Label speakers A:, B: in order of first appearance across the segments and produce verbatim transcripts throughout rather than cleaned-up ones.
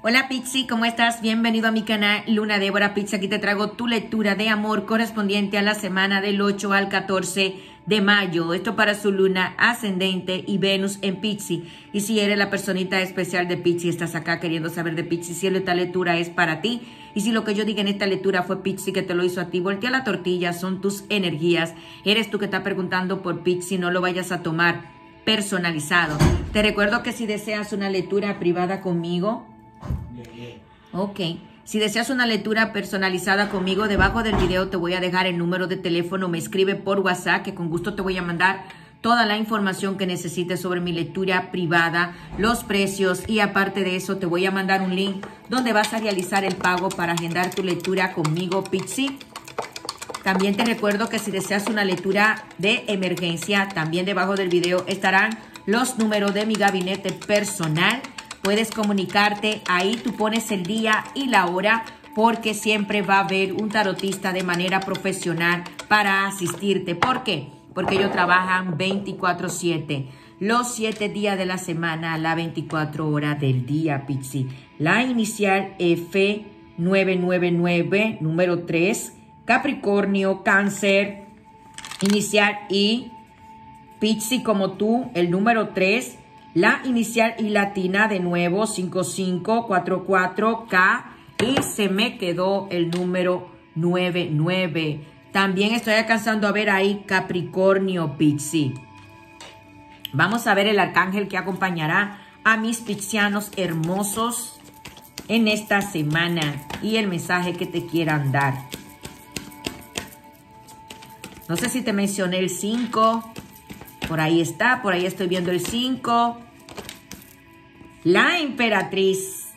A: Hola Pixie, ¿cómo estás? Bienvenido a mi canal Luna Débora Pixie. Aquí te traigo tu lectura de amor correspondiente a la semana del ocho al catorce de mayo. Esto para su luna ascendente y Venus en Pixie. Y si eres la personita especial de Pixie, estás acá queriendo saber de Pixie, si esta lectura es para ti. Y si lo que yo diga en esta lectura fue Pixie que te lo hizo a ti, voltea la tortilla, son tus energías. Eres tú que estás preguntando por Pixie, no lo vayas a tomar personalizado. Te recuerdo que si deseas una lectura privada conmigo, ok, si deseas una lectura personalizada conmigo, debajo del video te voy a dejar el número de teléfono, me escribe por WhatsApp, que con gusto te voy a mandar toda la información que necesites sobre mi lectura privada, los precios, y aparte de eso te voy a mandar un link donde vas a realizar el pago para agendar tu lectura conmigo, Pixie. También te recuerdo que si deseas una lectura de emergencia, también debajo del video estarán los números de mi gabinete personal. Puedes comunicarte, ahí tú pones el día y la hora, porque siempre va a haber un tarotista de manera profesional para asistirte. ¿Por qué? Porque ellos trabajan veinticuatro siete, los siete días de la semana, las veinticuatro horas del día, Pixie. La inicial F nueve nueve nueve, número tres, Capricornio, Cáncer, inicial I, Pixie como tú, el número tres, la inicial y latina de nuevo, cinco cinco cuatro cuatro K, y se me quedó el número nueve nueve. También estoy alcanzando a ver ahí Capricornio, Pixie. Vamos a ver el arcángel que acompañará a mis pixianos hermosos en esta semana y el mensaje que te quieran dar. No sé si te mencioné el cinco, por ahí está, por ahí estoy viendo el cinco. La emperatriz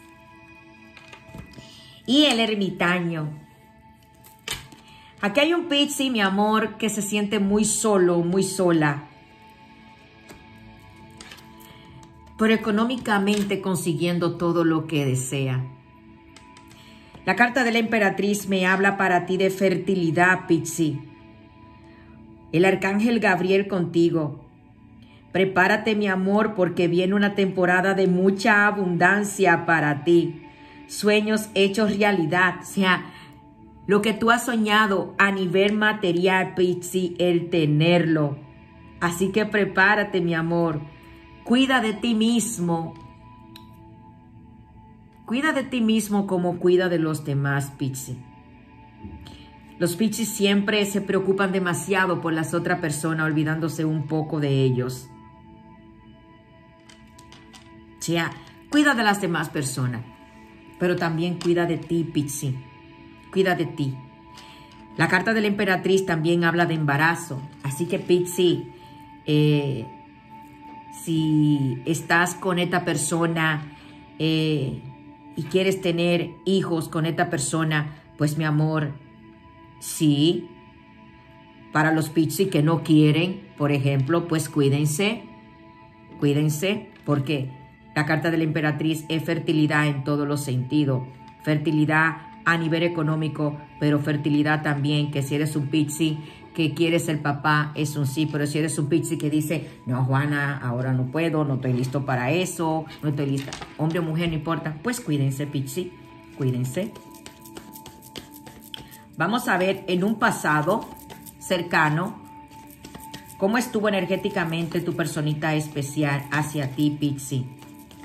A: y el ermitaño. Aquí hay un Pixie, mi amor, que se siente muy solo, muy sola, pero económicamente consiguiendo todo lo que desea. La carta de la emperatriz me habla para ti de fertilidad, Pixie. El arcángel Gabriel contigo. Prepárate, mi amor, porque viene una temporada de mucha abundancia para ti. Sueños hechos realidad. O sea, lo que tú has soñado a nivel material, Pixie, el tenerlo. Así que prepárate, mi amor. Cuida de ti mismo. Cuida de ti mismo como cuida de los demás, Pixie. Los Pixies siempre se preocupan demasiado por las otras personas, olvidándose un poco de ellos. O sea, cuida de las demás personas, pero también cuida de ti, Pixie. Cuida de ti. La carta de la emperatriz también habla de embarazo. Así que, Pixie, eh, si estás con esta persona eh, y quieres tener hijos con esta persona, pues, mi amor, sí. Para los Pixie que no quieren, por ejemplo, pues cuídense. Cuídense, porque la carta de la emperatriz es fertilidad en todos los sentidos. Fertilidad a nivel económico, pero fertilidad también, que si eres un Pixie que quieres ser papá, es un sí. Pero si eres un Pixie que dice, no, Juana, ahora no puedo, no estoy listo para eso, no estoy lista. Hombre o mujer, no importa. Pues cuídense, Pixie, cuídense. Vamos a ver en un pasado cercano cómo estuvo energéticamente tu personita especial hacia ti, Pixie.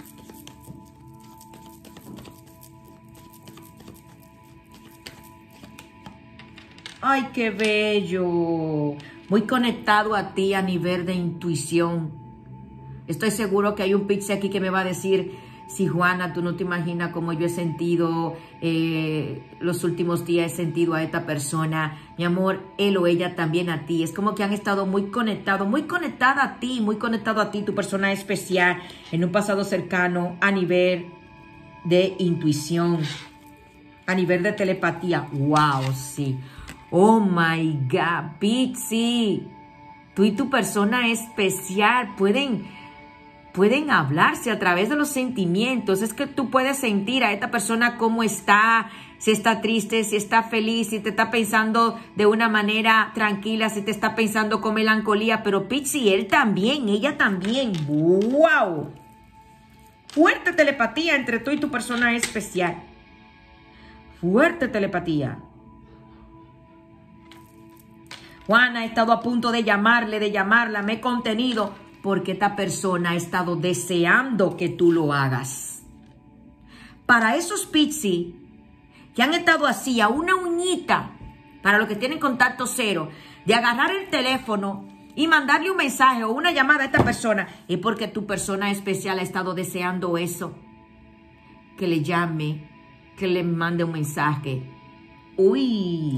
A: ¡Ay, qué bello! Muy conectado a ti a nivel de intuición. Estoy seguro que hay un Pixie aquí que me va a decir, sí, Juana, tú no te imaginas cómo yo he sentido eh, los últimos días, he sentido a esta persona. Mi amor, él o ella también a ti. Es como que han estado muy conectados, muy conectada a ti, muy conectado a ti, tu persona especial, en un pasado cercano, a nivel de intuición, a nivel de telepatía. ¡Wow! Sí. ¡Oh, my God! Pixie, tú y tu persona especial pueden... Pueden hablarse a través de los sentimientos. Es que tú puedes sentir a esta persona cómo está, si está triste, si está feliz, si te está pensando de una manera tranquila, si te está pensando con melancolía. Pero Pixie, él también, ella también. ¡Wow! Fuerte telepatía entre tú y tu persona especial. Fuerte telepatía. Juana, ha estado a punto de llamarle, de llamarla, me he contenido porque esta persona ha estado deseando que tú lo hagas. Para esos Pixie que han estado así, a una uñita, para los que tienen contacto cero, de agarrar el teléfono y mandarle un mensaje o una llamada a esta persona, es porque tu persona especial ha estado deseando eso. Que le llame, que le mande un mensaje. Uy.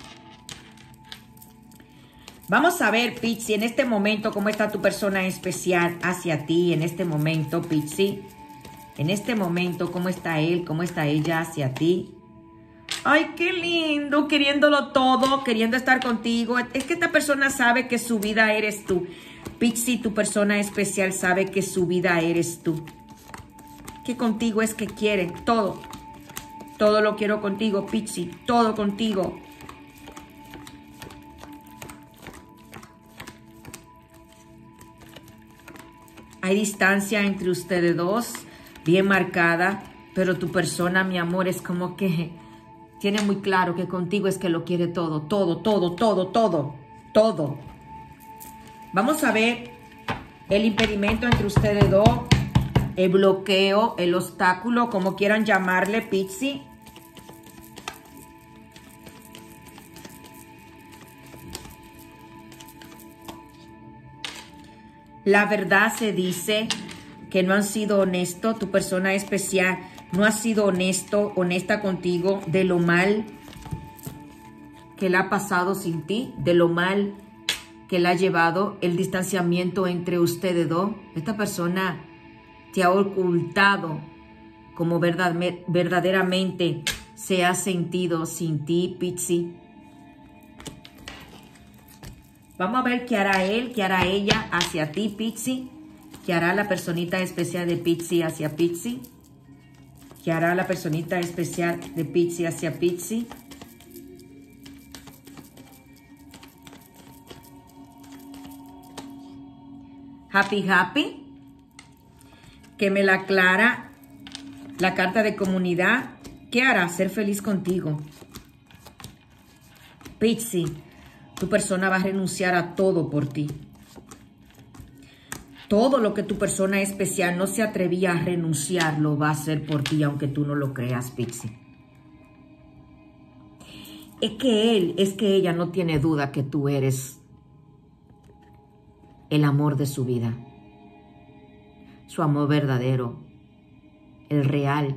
A: Vamos a ver, Pixie, en este momento, cómo está tu persona especial hacia ti. En este momento, Pixie. En este momento, cómo está él, cómo está ella hacia ti. Ay, qué lindo, queriéndolo todo, queriendo estar contigo. Es que esta persona sabe que su vida eres tú. Pixie, tu persona especial sabe que su vida eres tú. Que contigo es que quiere todo. Todo lo quiero contigo, Pixie. Todo contigo. Hay distancia entre ustedes dos, bien marcada. Pero tu persona, mi amor, es como que tiene muy claro que contigo es que lo quiere todo, todo, todo, todo, todo, todo. Vamos a ver el impedimento entre ustedes dos, el bloqueo, el obstáculo, como quieran llamarle, Pixie. La verdad se dice que no han sido honestos, tu persona especial no ha sido honesto, honesta contigo de lo mal que le ha pasado sin ti, de lo mal que le ha llevado el distanciamiento entre ustedes dos. Esta persona te ha ocultado como verdad, verdaderamente se ha sentido sin ti, Pixie. Vamos a ver qué hará él, qué hará ella hacia ti, Pixie. ¿Qué hará la personita especial de Pixie hacia Pixie? ¿Qué hará la personita especial de Pixie hacia Pixie? Happy Happy, que me la aclara la carta de comunidad. ¿Qué hará? Ser feliz contigo. Pixie, tu persona va a renunciar a todo por ti. Todo lo que tu persona especial no se atrevía a renunciar, lo va a hacer por ti, aunque tú no lo creas, Pixie. Es que él, es que ella no tiene duda que tú eres el amor de su vida. Su amor verdadero, el real.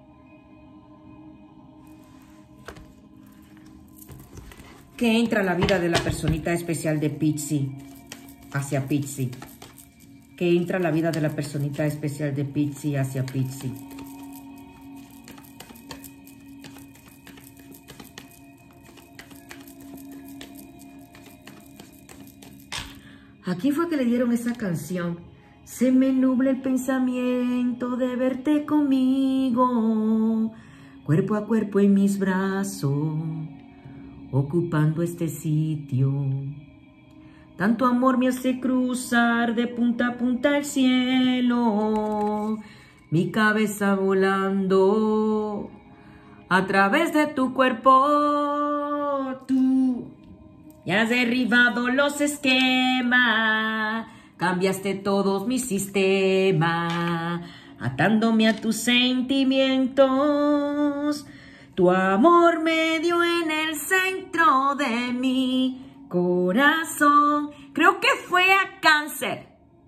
A: Que entra a la vida de la personita especial de Pixie hacia Pixie. Que entra a la vida de la personita especial de Pixie hacia Pixie. Aquí fue que le dieron esa canción. Se me nubla el pensamiento de verte conmigo, cuerpo a cuerpo en mis brazos, ocupando este sitio. Tanto amor me hace cruzar de punta a punta el cielo, mi cabeza volando a través de tu cuerpo. Tú ya has derribado los esquemas, cambiaste todos mis sistemas, atándome a tus sentimientos. Tu amor me dio en el centro de mi corazón. Creo que fue a Cáncer.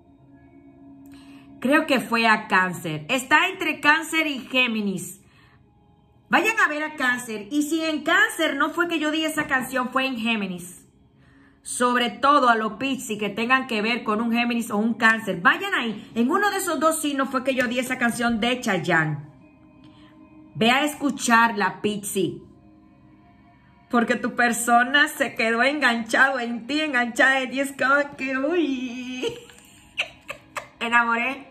A: Creo que fue a Cáncer. Está entre Cáncer y Géminis. Vayan a ver a Cáncer. Y si en Cáncer no fue que yo di esa canción, fue en Géminis. Sobre todo a los Pixie que tengan que ver con un Géminis o un Cáncer. Vayan ahí. En uno de esos dos signos fue que yo di esa canción de Chayanne. Ve a escucharla, Pixie. Porque tu persona se quedó enganchado en ti, enganchada en ti. Es como que, uy, me enamoré.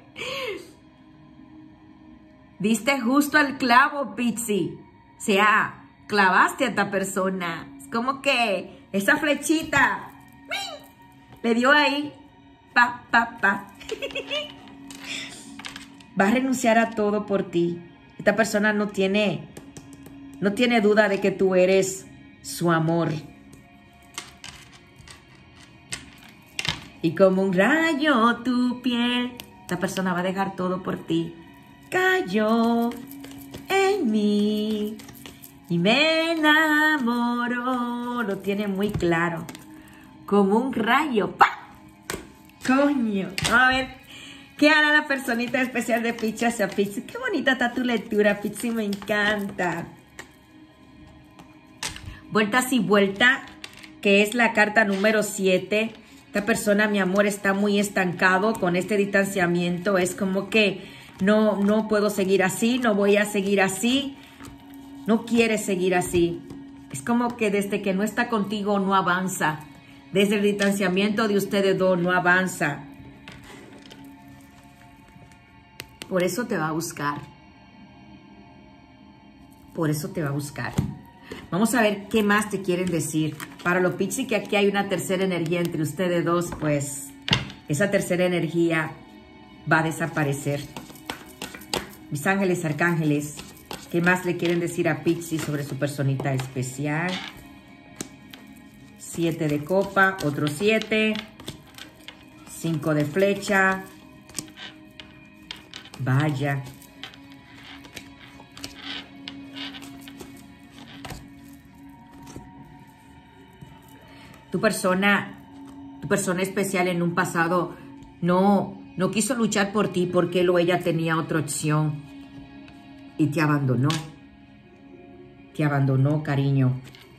A: Diste justo al clavo, Pixie. O sea, clavaste a esta persona. Es como que esa flechita le dio ahí. Pa, pa, pa. Va a renunciar a todo por ti. Esta persona no tiene, no tiene duda de que tú eres su amor. Y como un rayo tu piel, esta persona va a dejar todo por ti. Cayó en mí y me enamoró. Lo tiene muy claro. Como un rayo. ¡Pah! Coño. A ver, ¿qué hará la personita especial de Piscis hacia Piscis? Qué bonita está tu lectura, Piscis, me encanta. Vueltas y vuelta, que es la carta número siete. Esta persona, mi amor, está muy estancado con este distanciamiento. Es como que no, no puedo seguir así, no voy a seguir así. No quiere seguir así. Es como que desde que no está contigo no avanza. Desde el distanciamiento de ustedes dos no avanza. Por eso te va a buscar. Por eso te va a buscar. Vamos a ver qué más te quieren decir. Para los Piscis, que aquí hay una tercera energía entre ustedes dos, pues esa tercera energía va a desaparecer. Mis ángeles, arcángeles, ¿qué más le quieren decir a Piscis sobre su personita especial? Siete de copa, otro siete. Cinco de flecha. Vaya. Tu persona, tu persona especial en un pasado no, no quiso luchar por ti porque él o ella tenía otra opción y te abandonó. Te abandonó, cariño.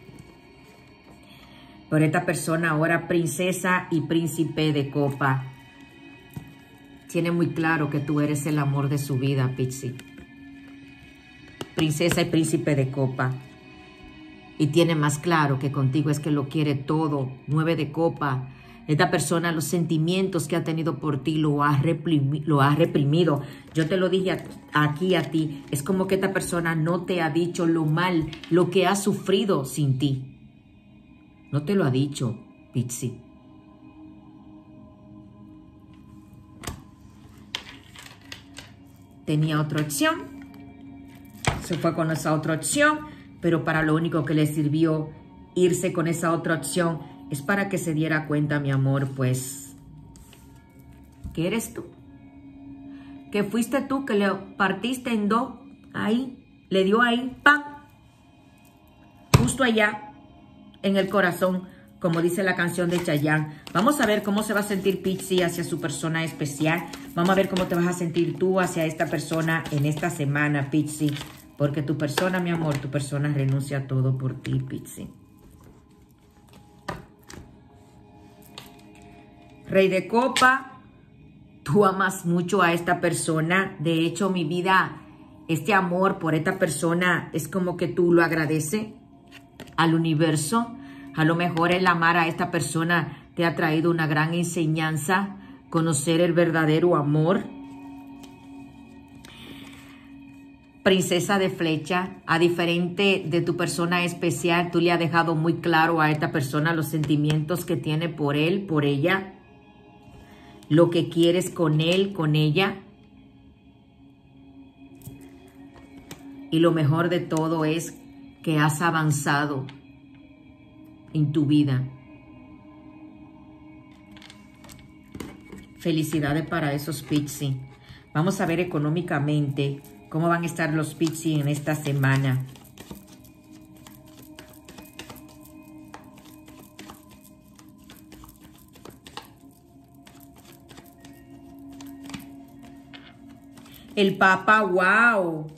A: Pero esta persona ahora, princesa y príncipe de copa, tiene muy claro que tú eres el amor de su vida, Piscis. Princesa y príncipe de copa. Y tiene más claro que contigo es que lo quiere todo. Nueve de copa. Esta persona, los sentimientos que ha tenido por ti lo ha, reprimi, lo ha reprimido. Yo te lo dije a, aquí a ti. Es como que esta persona no te ha dicho lo mal, lo que ha sufrido sin ti. No te lo ha dicho, Piscis. Tenía otra opción. Se fue con esa otra opción. Pero para lo único que le sirvió irse con esa otra opción es para que se diera cuenta, mi amor, pues, que eres tú. Que fuiste tú que le partiste en dos. Ahí, le dio ahí, ¡pam! Justo allá. En el corazón, como dice la canción de Chayanne. Vamos a ver cómo se va a sentir Piscis hacia su persona especial. Vamos a ver cómo te vas a sentir tú hacia esta persona en esta semana, Piscis. Porque tu persona, mi amor, tu persona renuncia a todo por ti, Piscis. Rey de copa, tú amas mucho a esta persona. De hecho, mi vida, este amor por esta persona es como que tú lo agradeces al universo. A lo mejor el amar a esta persona te ha traído una gran enseñanza, conocer el verdadero amor. Princesa de flecha, a diferente de tu persona especial, tú le has dejado muy claro a esta persona los sentimientos que tiene por él, por ella, lo que quieres con él, con ella. Y lo mejor de todo es que has avanzado en tu vida. Felicidades para esos Piscis. Vamos a ver económicamente cómo van a estar los Piscis en esta semana. El Papa, wow.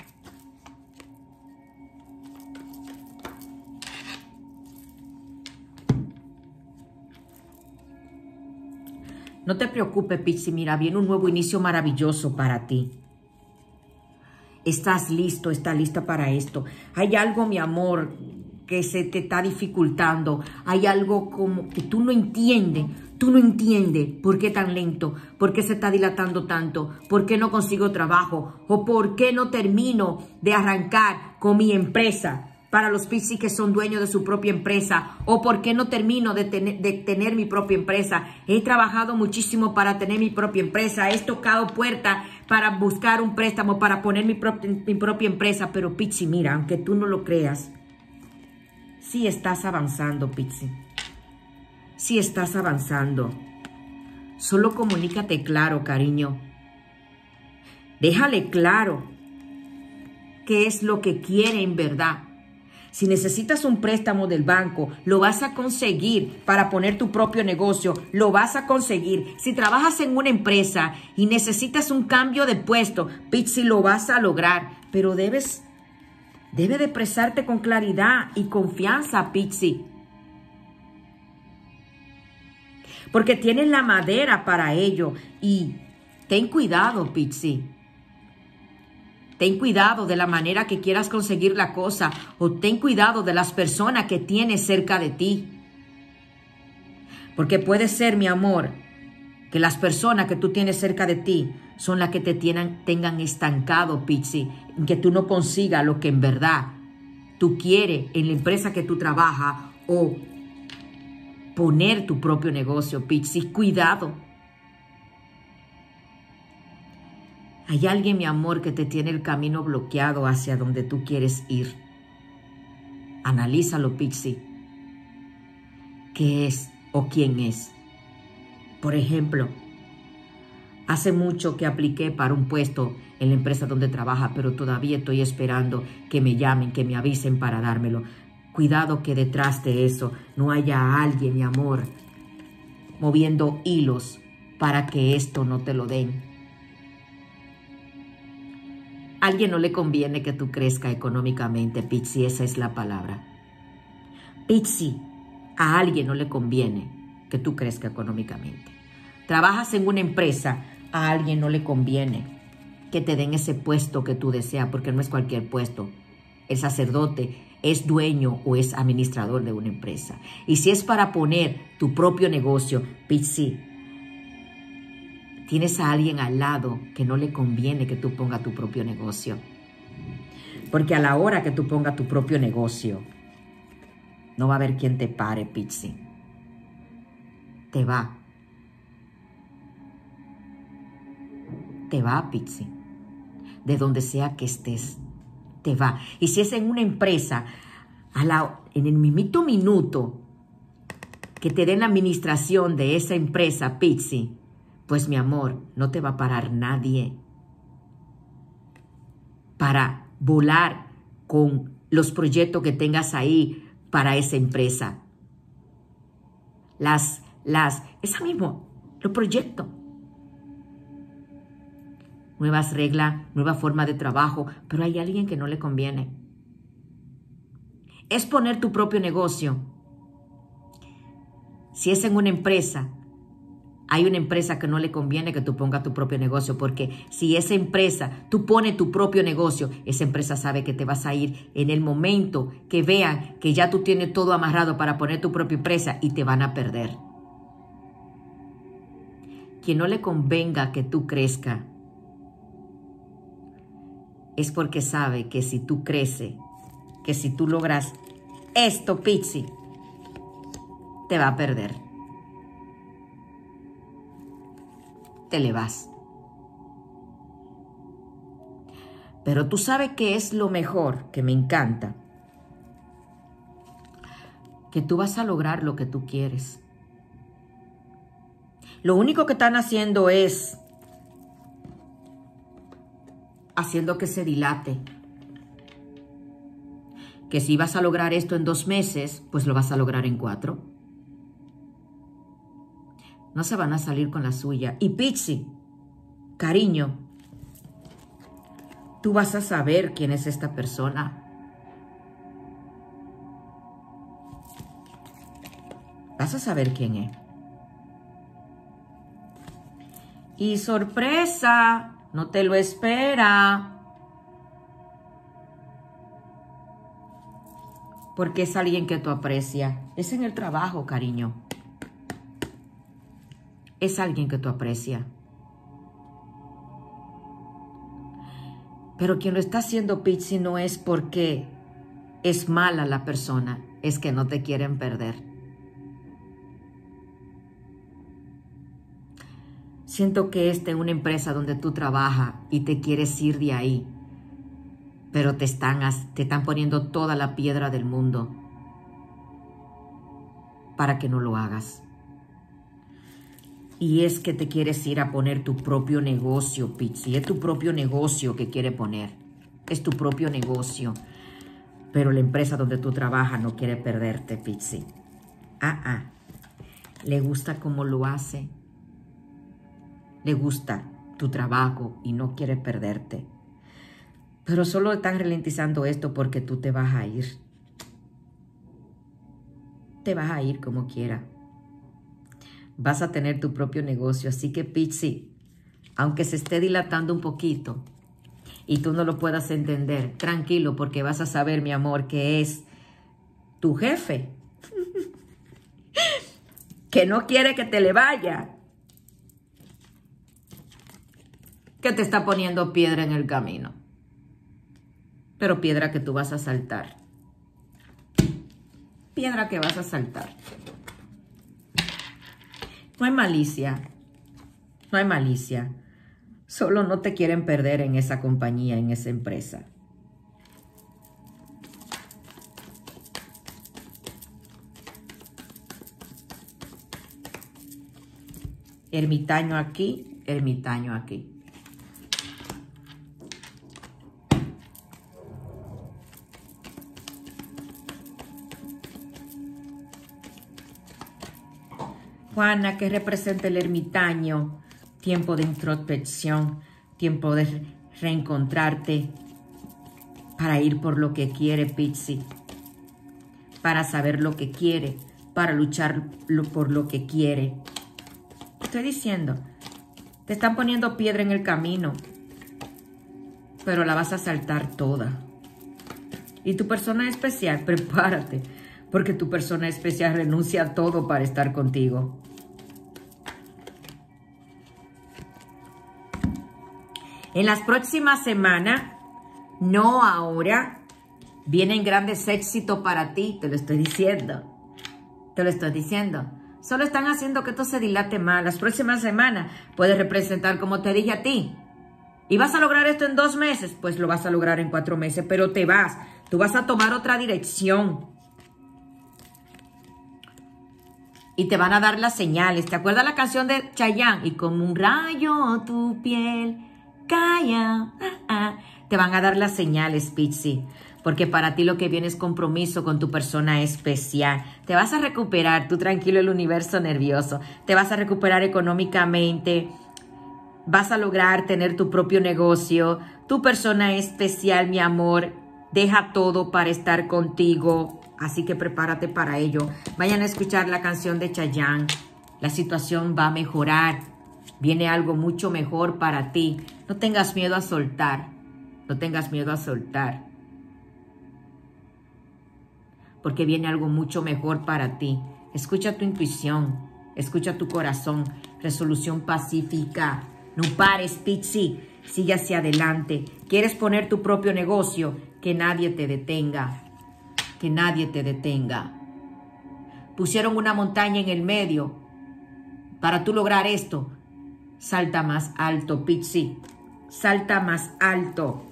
A: No te preocupes, Piscis, mira, viene un nuevo inicio maravilloso para ti. Estás listo, estás lista para esto. Hay algo, mi amor, que se te está dificultando. Hay algo como que tú no entiendes. Tú no entiendes por qué tan lento, por qué se está dilatando tanto, por qué no consigo trabajo o por qué no termino de arrancar con mi empresa. para los Piscis que son dueños de su propia empresa? ¿O por qué no termino de, ten de tener mi propia empresa? He trabajado muchísimo para tener mi propia empresa. He tocado puertas para buscar un préstamo, para poner mi, pro mi propia empresa. Pero Piscis, mira, aunque tú no lo creas, sí estás avanzando, Piscis. Sí estás avanzando. Solo comunícate claro, cariño. Déjale claro qué es lo que quiere en verdad. Si necesitas un préstamo del banco, lo vas a conseguir para poner tu propio negocio, lo vas a conseguir. Si trabajas en una empresa y necesitas un cambio de puesto, Piscis, lo vas a lograr. Pero debes, debe de expresarte con claridad y confianza, Piscis. Porque tienes la madera para ello. Y ten cuidado, Piscis. Ten cuidado de la manera que quieras conseguir la cosa, o ten cuidado de las personas que tienes cerca de ti. Porque puede ser, mi amor, que las personas que tú tienes cerca de ti son las que te tienen, tengan estancado, Piscis, que tú no consigas lo que en verdad tú quieres en la empresa que tú trabajas, o poner tu propio negocio, Piscis. Cuidado. Hay alguien, mi amor, que te tiene el camino bloqueado hacia donde tú quieres ir. Analízalo, Piscis. ¿Qué es o quién es? Por ejemplo, hace mucho que apliqué para un puesto en la empresa donde trabaja, pero todavía estoy esperando que me llamen, que me avisen para dármelo. Cuidado que detrás de eso no haya alguien, mi amor, moviendo hilos para que esto no te lo den. A alguien no le conviene que tú crezcas económicamente, Piscis, esa es la palabra. Piscis, a alguien no le conviene que tú crezcas económicamente. Trabajas en una empresa, a alguien no le conviene que te den ese puesto que tú deseas, porque no es cualquier puesto. El sacerdote es dueño o es administrador de una empresa. Y si es para poner tu propio negocio, Piscis, tienes a alguien al lado que no le conviene que tú pongas tu propio negocio. Porque a la hora que tú pongas tu propio negocio, no va a haber quien te pare, Piscis. Te va. Te va, Piscis. De donde sea que estés, te va. Y si es en una empresa, a la, en el mismito minuto que te den la administración de esa empresa, Piscis, pues mi amor, no te va a parar nadie para volar con los proyectos que tengas ahí para esa empresa. Las, las, esa mismo, los proyectos. Nuevas reglas, nueva forma de trabajo, pero hay alguien que no le conviene. Es poner tu propio negocio. Si es en una empresa, hay una empresa que no le conviene que tú pongas tu propio negocio, porque si esa empresa, tú pones tu propio negocio, esa empresa sabe que te vas a ir en el momento que vean que ya tú tienes todo amarrado para poner tu propia empresa y te van a perder. Quien no le convenga que tú crezcas es porque sabe que si tú creces, que si tú logras esto, Piscis, te va a perder. Te le vas. Pero tú sabes que es lo mejor, que me encanta, que tú vas a lograr lo que tú quieres. Lo único que están haciendo es haciendo que se dilate. Que si vas a lograr esto en dos meses, pues lo vas a lograr en cuatro. No se van a salir con la suya. Y Piscis, cariño, tú vas a saber quién es esta persona. Vas a saber quién es. Y sorpresa, no te lo espera. Porque es alguien que tú aprecias. Es en el trabajo, cariño. Es alguien que tú aprecias. Pero quien lo está haciendo, Piscis, no es porque es mala la persona, es que no te quieren perder. Siento que esta es una empresa donde tú trabajas y te quieres ir de ahí, pero te están, te están poniendo toda la piedra del mundo para que no lo hagas. Y es que te quieres ir a poner tu propio negocio, Pizzi. Es tu propio negocio que quiere poner. Es tu propio negocio. Pero la empresa donde tú trabajas no quiere perderte, Pizzi. Ah, ah. Le gusta cómo lo hace. Le gusta tu trabajo y no quiere perderte. Pero solo están ralentizando esto porque tú te vas a ir. Te vas a ir como quiera. Vas a tener tu propio negocio. Así que, Pizzi, aunque se esté dilatando un poquito y tú no lo puedas entender, tranquilo, porque vas a saber, mi amor, que es tu jefe. Que no quiere que te le vaya. Que te está poniendo piedra en el camino. Pero piedra que tú vas a saltar. Piedra que vas a saltar. No hay malicia. No hay malicia. Solo no te quieren perder en esa compañía, en esa empresa. Ermitaño aquí, ermitaño aquí. Juana, que representa el ermitaño, tiempo de introspección, tiempo de reencontrarte, para ir por lo que quiere, Pizzi, para saber lo que quiere, para luchar por lo que quiere. Estoy diciendo, te están poniendo piedra en el camino, pero la vas a saltar toda. Y tu persona especial, prepárate, porque tu persona especial renuncia a todo para estar contigo. En las próximas semanas, no ahora, vienen grandes éxitos para ti, te lo estoy diciendo. Te lo estoy diciendo. Solo están haciendo que esto se dilate más. Las próximas semanas puedes representar como te dije a ti. ¿Y vas a lograr esto en dos meses? Pues lo vas a lograr en cuatro meses, pero te vas. Tú vas a tomar otra dirección. Y te van a dar las señales. ¿Te acuerdas la canción de Chayanne? Y como un rayo tu piel calla. Ah, ah. Te van a dar las señales, Pizzi. Porque para ti lo que viene es compromiso con tu persona especial. Te vas a recuperar, tú tranquilo, el universo nervioso. Te vas a recuperar económicamente. Vas a lograr tener tu propio negocio. Tu persona especial, mi amor, deja todo para estar contigo. Así que prepárate para ello. Vayan a escuchar la canción de Chayanne. La situación va a mejorar. Viene algo mucho mejor para ti. No tengas miedo a soltar. No tengas miedo a soltar. Porque viene algo mucho mejor para ti. Escucha tu intuición. Escucha tu corazón. Resolución pacífica. No pares, Pizzi. Sigue hacia adelante. ¿Quieres poner tu propio negocio? Que nadie te detenga. Que nadie te detenga. Pusieron una montaña en el medio. Para tú lograr esto, salta más alto, Pizzi. Salta más alto.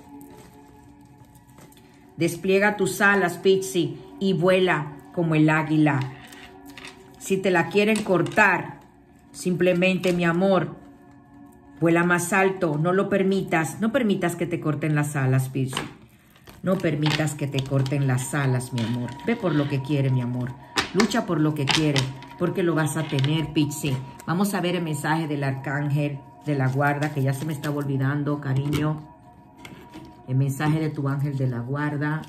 A: Despliega tus alas, Pizzi, y vuela como el águila. Si te la quieren cortar, simplemente, mi amor, vuela más alto. No lo permitas. No permitas que te corten las alas, Pizzi. No permitas que te corten las alas, mi amor. Ve por lo que quiere, mi amor. Lucha por lo que quiere, porque lo vas a tener, Pizzi. Vamos a ver el mensaje del arcángel de la guarda, que ya se me estaba olvidando, cariño. El mensaje de tu ángel de la guarda.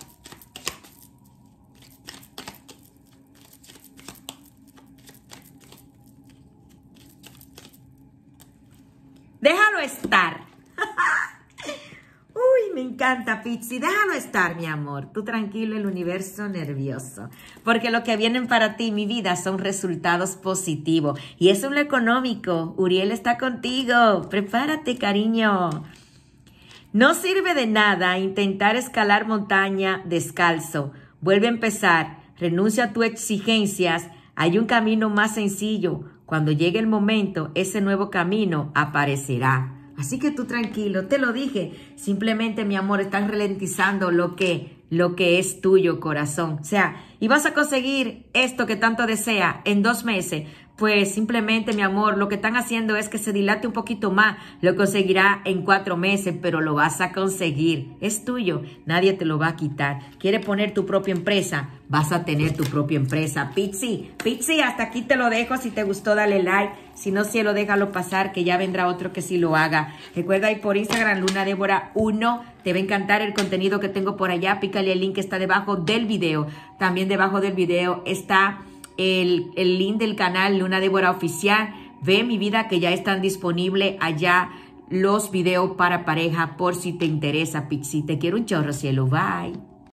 A: Déjalo estar. Uy, me encanta, Pizzi. Déjalo estar, mi amor. Tú tranquilo, el universo nervioso. Porque lo que vienen para ti, mi vida, son resultados positivos. Y eso es lo económico. Uriel está contigo. Prepárate, cariño. No sirve de nada intentar escalar montaña descalzo. vuelve a empezar, renuncia a tus exigencias, hay un camino más sencillo. Cuando llegue el momento, ese nuevo camino aparecerá. Así que tú tranquilo, te lo dije. Simplemente, mi amor, están ralentizando lo que, lo que es tuyo, corazón. O sea, y vas a conseguir esto que tanto desea en dos meses. Pues simplemente, mi amor, lo que están haciendo es que se dilate un poquito más. Lo conseguirá en cuatro meses, pero lo vas a conseguir. Es tuyo, nadie te lo va a quitar. ¿Quieres poner tu propia empresa? Vas a tener tu propia empresa. Pizzi, Pizzi, hasta aquí te lo dejo. Si te gustó, dale like. Si no, cielo, déjalo pasar, que ya vendrá otro que sí lo haga. Recuerda ir por Instagram, Luna Débora uno. Te va a encantar el contenido que tengo por allá. Pícale el link que está debajo del video. También debajo del video está El, el link del canal Luna Débora Oficial. Ve, mi vida, que ya están disponibles allá los videos para pareja por si te interesa, Pixie. Te quiero un chorro, cielo. Bye.